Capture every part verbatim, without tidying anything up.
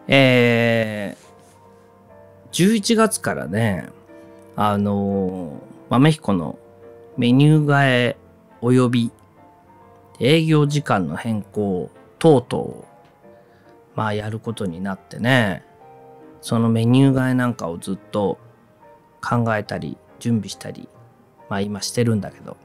えー、じゅういちがつからね、あのー、豆彦のメニュー替え及び営業時間の変更等々を、まあやることになってね、そのメニュー替えなんかをずっと考えたり準備したり、まあ今してるんだけど、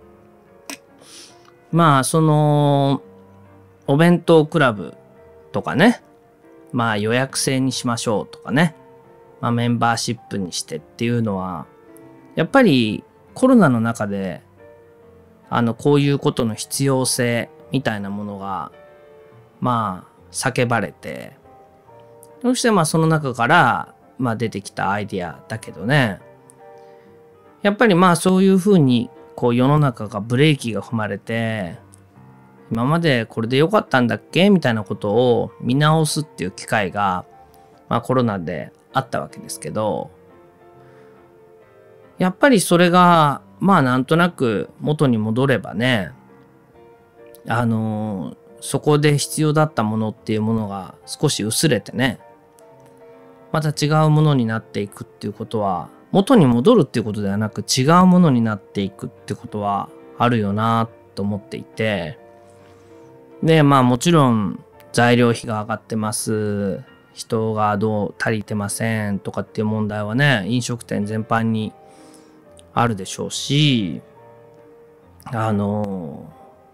まあそのお弁当クラブとかね、まあ予約制にしましょうとかね、まあメンバーシップにしてっていうのは、やっぱりコロナの中で、あのこういうことの必要性みたいなものが、まあ叫ばれて、そしてまあその中からまあ出てきたアイディアだけどね、やっぱりまあそういうふうにこう世の中がブレーキが踏まれて、今までこれで良かったんだっけみたいなことを見直すっていう機会が、まあコロナであったわけですけど、やっぱりそれがまあなんとなく元に戻ればね、あのそこで必要だったものっていうものが少し薄れてね、また違うものになっていくっていうことは、元に戻るっていうことではなく違うものになっていくってことはあるよなと思っていて、でまあもちろん材料費が上がってます、人がどう足りてませんとかっていう問題はね、飲食店全般にあるでしょうし、あの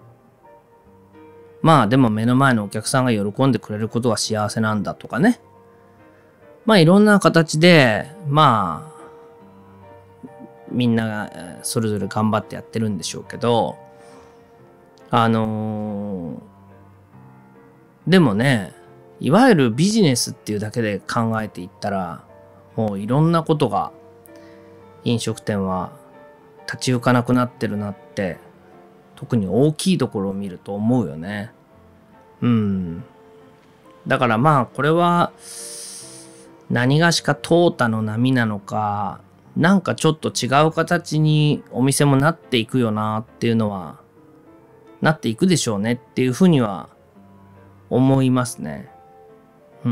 まあでも目の前のお客さんが喜んでくれることが幸せなんだとかね、まあいろんな形でまあみんながそれぞれ頑張ってやってるんでしょうけど、あのー、でもね、いわゆるビジネスっていうだけで考えていったら、もういろんなことが飲食店は立ち行かなくなってるなって、特に大きいところを見ると思うよね。うん。だからまあこれは何がしか淘汰の波なのか、なんかちょっと違う形にお店もなっていくよなっていうのは、なっていくでしょうねっていうふうには思いますね。うん。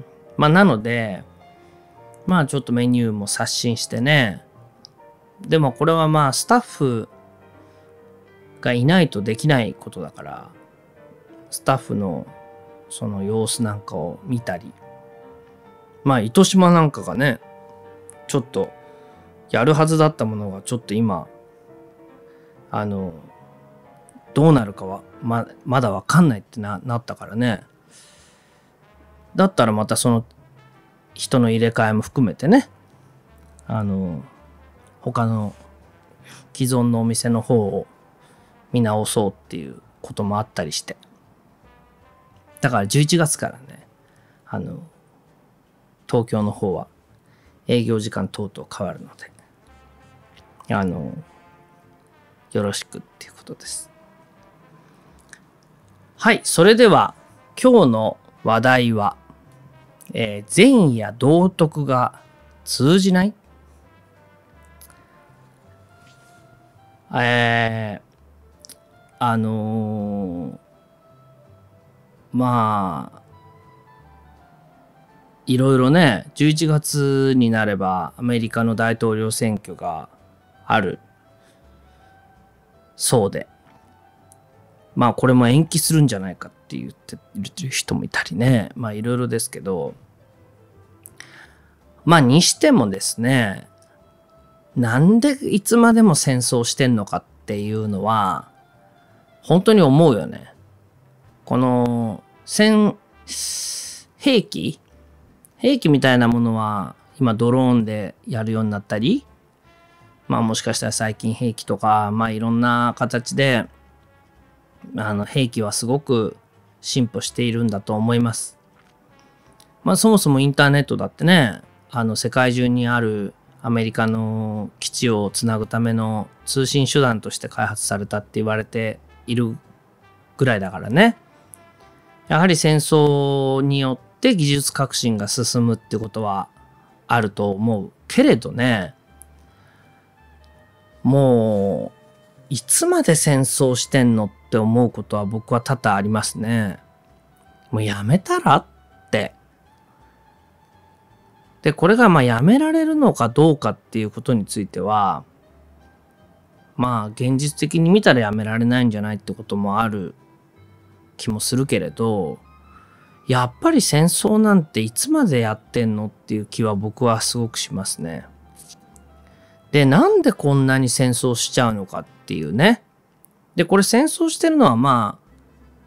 まあなので、まあちょっとメニューも刷新してね。でもこれはまあスタッフがいないとできないことだから、スタッフのその様子なんかを見たり、まあ糸島なんかがね、ちょっとやるはずだったものがちょっと今、あの、どうなるかはま、まだわかんないってな、なったからね。だったらまたその人の入れ替えも含めてね、あの、他の既存のお店の方を見直そうっていうこともあったりして。だからじゅういちがつからね、あの、東京の方は営業時間等々変わるので、あの、よろしくっていうことです。はい、それでは今日の話題は、えー、前夜道徳が通じない？えー、あのー、まあ、いろいろね、じゅういちがつになればアメリカの大統領選挙があるそうで、まあこれも延期するんじゃないかって言ってる人もいたりね、まあいろいろですけど、まあにしてもですね、なんでいつまでも戦争してんのかっていうのは本当に思うよね。この戦兵器兵器みたいなものは今ドローンでやるようになったり、まあもしかしたら最近兵器とか、まあいろんな形であの兵器はすごく進歩しているんだと思います。まあそもそもインターネットだってね、あの世界中にあるアメリカの基地をつなぐための通信手段として開発されたって言われているぐらいだからね。やはり戦争によって技術革新が進むってことはあると思うけれどね、もういつまで戦争してんのって思うことは僕は多々ありますね。もうやめたらってで、これがまあやめられるのかどうかっていうことについては、まあ現実的に見たらやめられないんじゃないってこともある気もするけれど、やっぱり戦争なんていつまでやってんのっていう気は僕はすごくしますね。で、なんでこんなに戦争しちゃうのかっていうね。で、これ戦争してるのはまあ、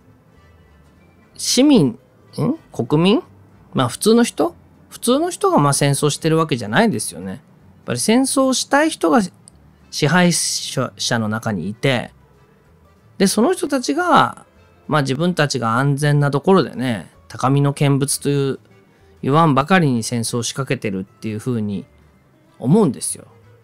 市民、ん国民まあ普通の人普通の人がまあ戦争してるわけじゃないですよね。やっぱり戦争したい人が支配者の中にいて、で、その人たちが、まあ自分たちが安全なところでね、高みの見物という言わんばかりに戦争を仕掛けてるっていうふうに思うんですよ。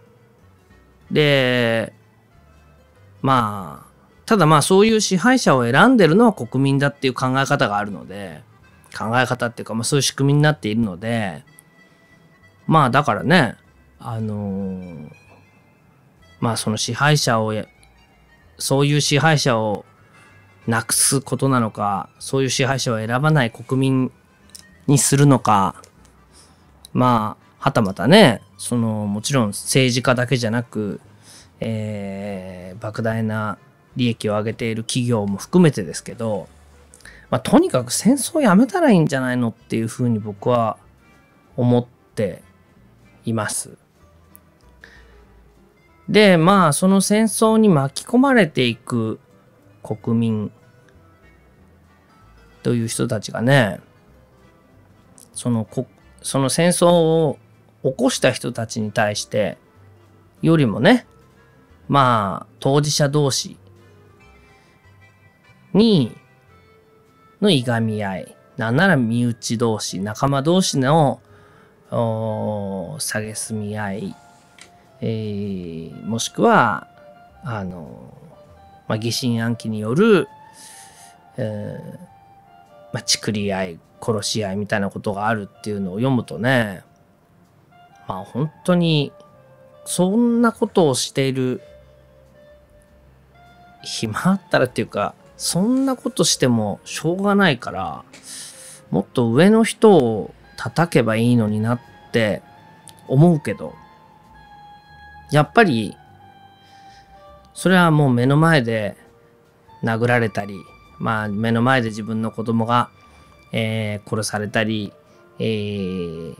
で、まあ、ただまあそういう支配者を選んでるのは国民だっていう考え方があるので、考え方っていうかまあそういう仕組みになっているので、まあだからね、あのー、まあその支配者を、そういう支配者をなくすことなのか、そういう支配者を選ばない国民にするのか、まあ、はたまたね、その、もちろん政治家だけじゃなく、えー、莫大な利益を上げている企業も含めてですけど、まあ、とにかく戦争やめたらいいんじゃないのっていうふうに僕は思っています。で、まあ、その戦争に巻き込まれていく国民という人たちがね、そのこ、その戦争を起こした人たちに対してよりもね、まあ、当事者同士に、のいがみ合い、なんなら身内同士、仲間同士の蔑み合い、えー、もしくは、あの、まあ、疑心暗鬼による、えーまあ、ちくり合い、殺し合いみたいなことがあるっていうのを読むとね、まあ本当に、そんなことをしている暇あったらっていうか、そんなことしてもしょうがないから、もっと上の人を叩けばいいのになって思うけど、やっぱり、それはもう目の前で殴られたり、まあ目の前で自分の子供が、えー、殺されたり、えー、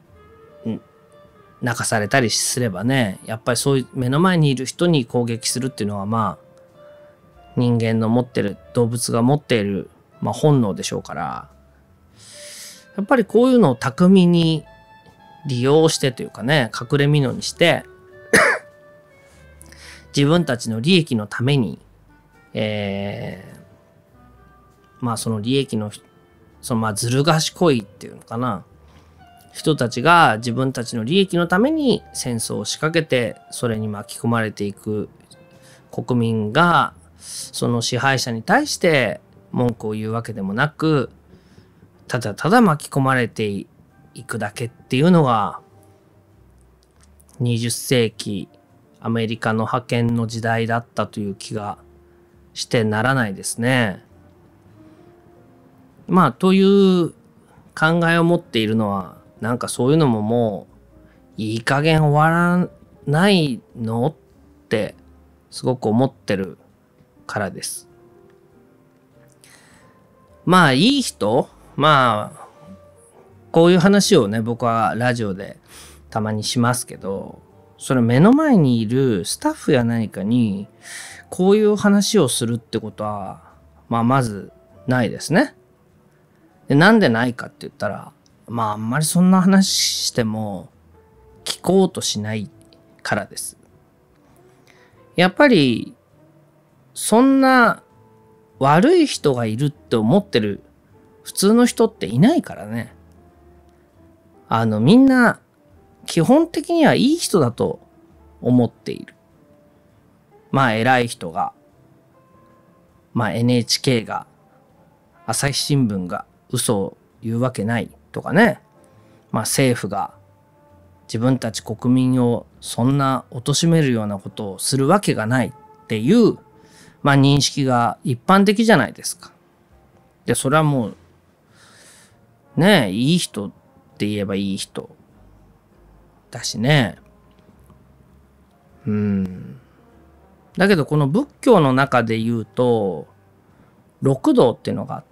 泣かされたりすればね、やっぱりそういう目の前にいる人に攻撃するっていうのはまあ、人間の持ってる、動物が持っている、まあ、本能でしょうから、やっぱりこういうのを巧みに利用してというかね、隠れ蓑にして、自分たちの利益のために、えー、まあその利益の、そのまあずる賢いっていうのかな、人たちが自分たちの利益のために戦争を仕掛けて、それに巻き込まれていく国民が、その支配者に対して文句を言うわけでもなく、ただただ巻き込まれていくだけっていうのが、にじゅっせいきアメリカの覇権の時代だったという気がしてならないですね。まあ、という考えを持っているのは、なんかそういうのももういい加減終わらないのってすごく思ってるからです。まあいい人、まあこういう話をね、僕はラジオでたまにしますけど、それ目の前にいるスタッフや何かにこういう話をするってことは、まあまずないですね。で、なんでないかって言ったら、まああんまりそんな話しても聞こうとしないからです。やっぱりそんな悪い人がいるって思ってる普通の人っていないからね。あのみんな基本的にはいい人だと思っている。まあ偉い人が、まあ エヌエイチケー が、朝日新聞が嘘を言うわけないとかね。まあ政府が自分たち国民をそんな貶めるようなことをするわけがないっていう、まあ認識が一般的じゃないですか。で、それはもう、ねえ、いい人って言えばいい人。 だしね。うん。だけどこの仏教の中で言うと、六道っていうのがあって、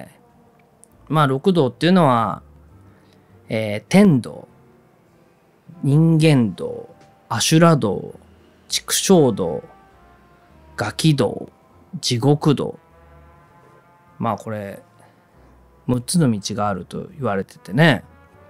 まあ六道っていうのは、えー、天道、人間道、阿修羅道、畜生道、餓鬼道、地獄道。まあこれ、むっつの道があると言われててね。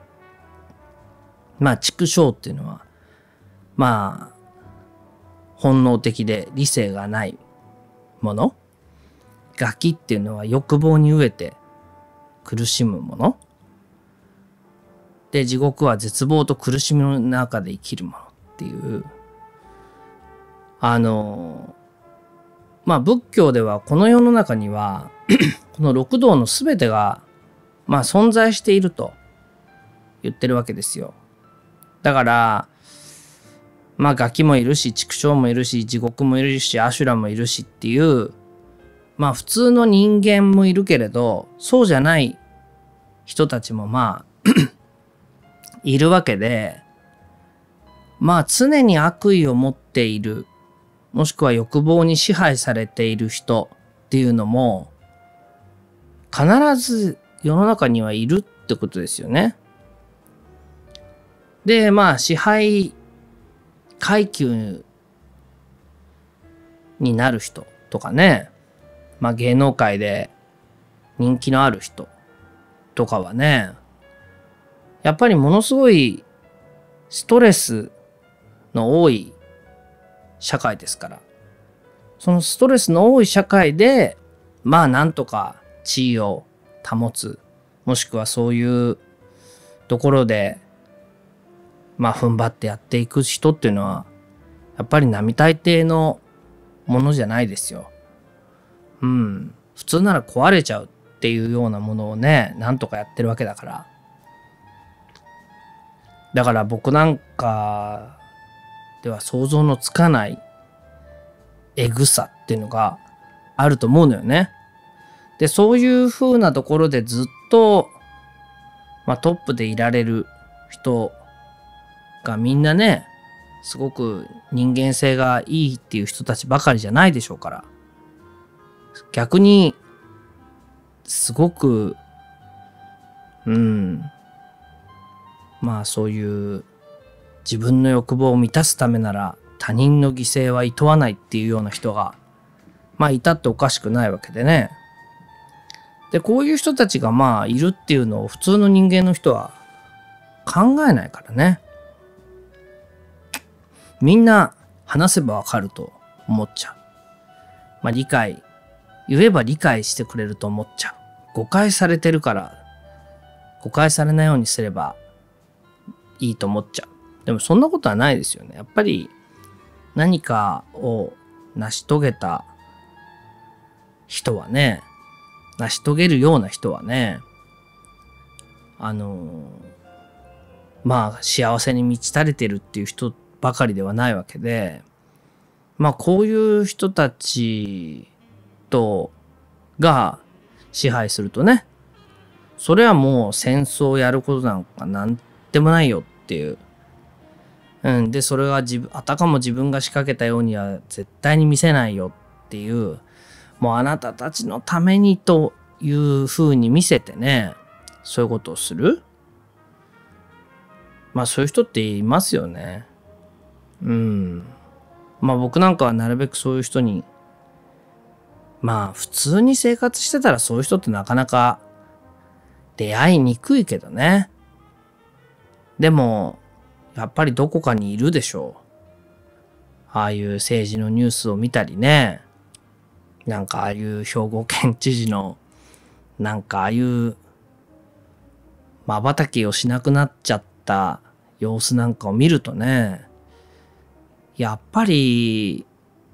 まあ畜生っていうのは、まあ、本能的で理性がないもの。餓鬼っていうのは欲望に飢えて苦しむもの。で、地獄は絶望と苦しみの中で生きるものっていう。あの、まあ仏教ではこの世の中にはこの六道のすべてがまあ存在していると言ってるわけですよ。だから、まあガキもいるし、畜生もいるし、地獄もいるし、アシュラもいるしっていう、まあ普通の人間もいるけれど、そうじゃない人たちもまあいるわけで、まあ常に悪意を持っている、もしくは欲望に支配されている人っていうのも、必ず世の中にはいるってことですよね。で、まあ支配階級になる人とかね、まあ芸能界で人気のある人とかはね、やっぱりものすごいストレスの多い社会ですから、そのストレスの多い社会で、まあなんとか地位を保つ、もしくはそういうところで、まあ踏ん張ってやっていく人っていうのは、やっぱり並大抵のものじゃないですよ。うん。普通なら壊れちゃうっていうようなものをね、なんとかやってるわけだから。だから僕なんかでは想像のつかないエグさっていうのがあると思うのよね。で、そういう風なところでずっと、まあトップでいられる人がみんなね、すごく人間性がいいっていう人たちばかりじゃないでしょうから。逆に、すごく、うん、まあそういう自分の欲望を満たすためなら他人の犠牲はいとわないっていうような人が、まあいたっておかしくないわけでね。で、こういう人たちがまあいるっていうのを普通の人間の人は考えないからね。みんな話せばわかると思っちゃう。まあ理解、言えば理解してくれると思っちゃう。誤解されてるから、誤解されないようにすればいいと思っちゃう。でもそんなことはないですよね。やっぱり何かを成し遂げた人はね、成し遂げるような人はね、あの、まあ幸せに満ち足れてるっていう人ばかりではないわけで、まあこういう人たちとが支配するとね、それはもう戦争をやることなんかなんでもないよっていう。うん。で、それは自分、あたかも自分が仕掛けたようには絶対に見せないよっていう、もうあなたたちのためにという風に見せてね、そういうことをする。まあそういう人っていますよね。うん。まあ僕なんかはなるべくそういう人に、まあ普通に生活してたらそういう人ってなかなか出会いにくいけどね。でも、やっぱりどこかにいるでしょう。ああいう政治のニュースを見たりね。なんかああいう兵庫県知事の、なんかああいう瞬きをしなくなっちゃった様子なんかを見るとね、やっぱり、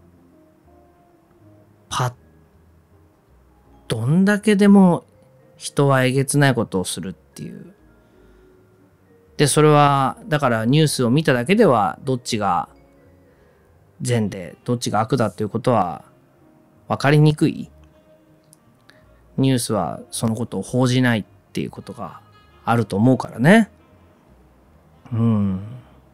パッ、どんだけでも人はえげつないことをするっていう。で、それは、だからニュースを見ただけでは、どっちが善で、どっちが悪だっていうことは分かりにくい。ニュースはそのことを報じないっていうことがあると思うからね。うん。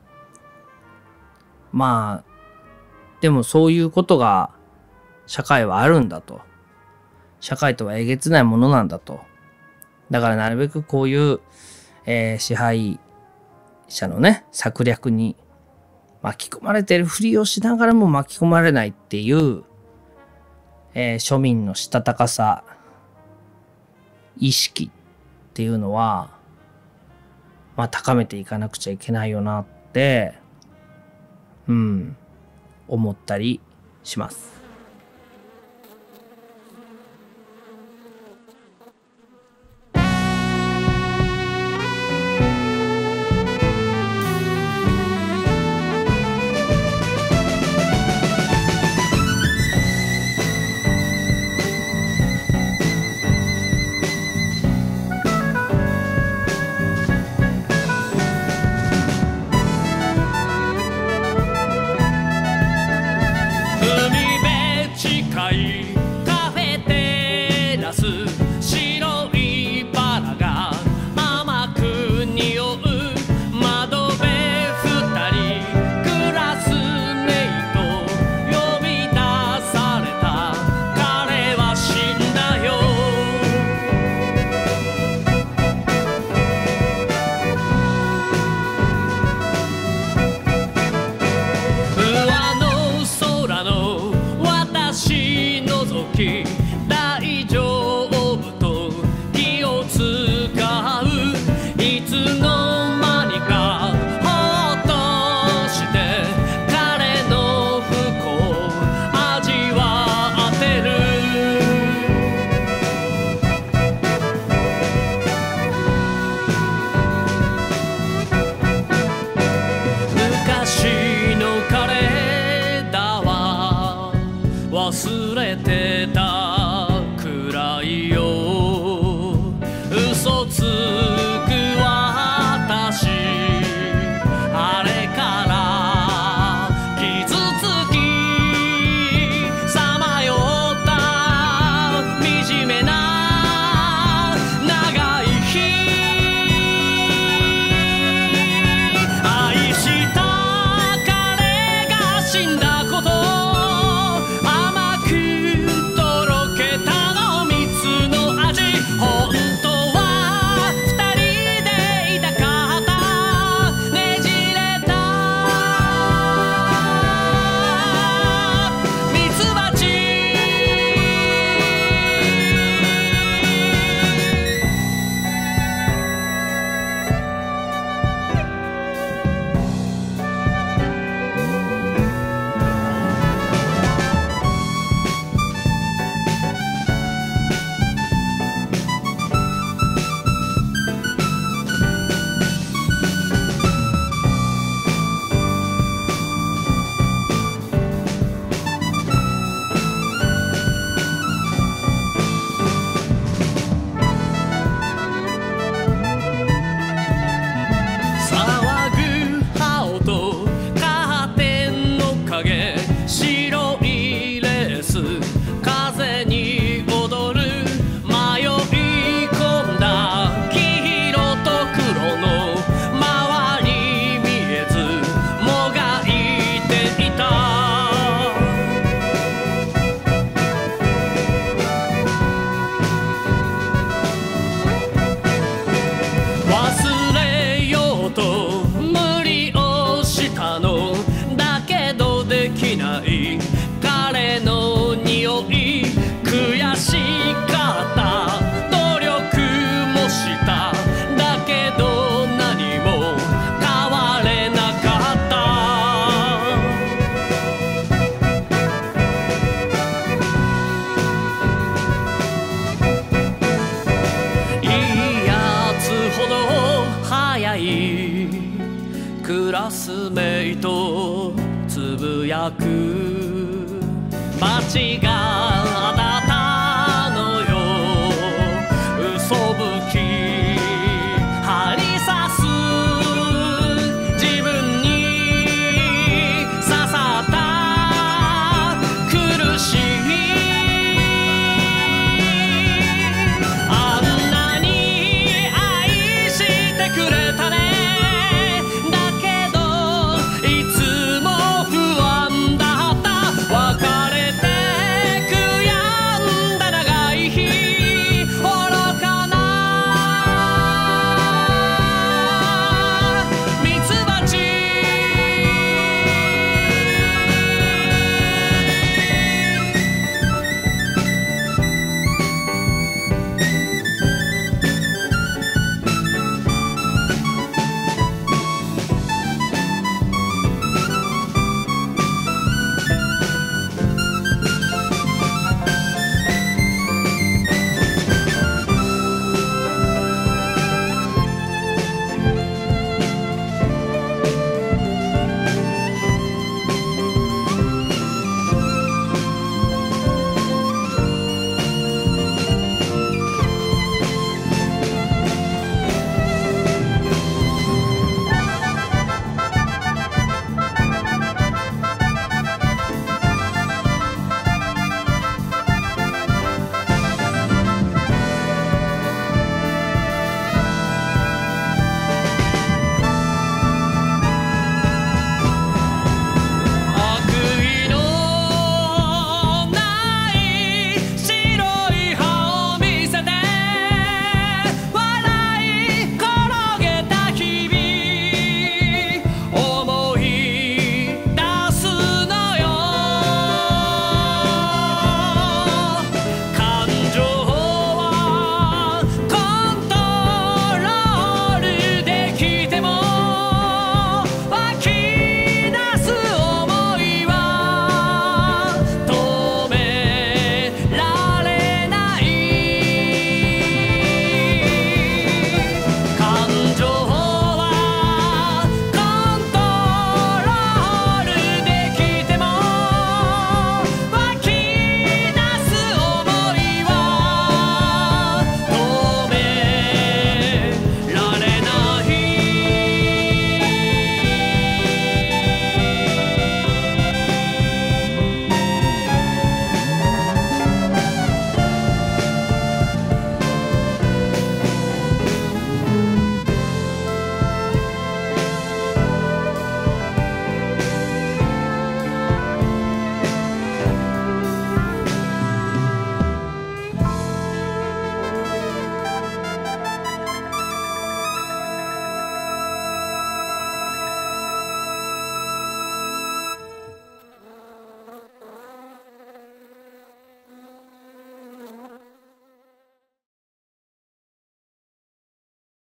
まあでもそういうことが社会はあるんだと。社会とはえげつないものなんだと。だからなるべくこういう、えー、支配者のね策略に巻き込まれてるふりをしながらも巻き込まれないっていう、えー、庶民のしたたかさ意識っていうのは、まあ、高めていかなくちゃいけないよなってうん思ったりします。 忘れてたくらいよ嘘つく私あれから傷つきさまよった惨めな長い日愛した彼が死んだこと彼の匂い悔しかった努力もしただけど何も変われなかったいいやつほど早いクラスメイトつぶやく街が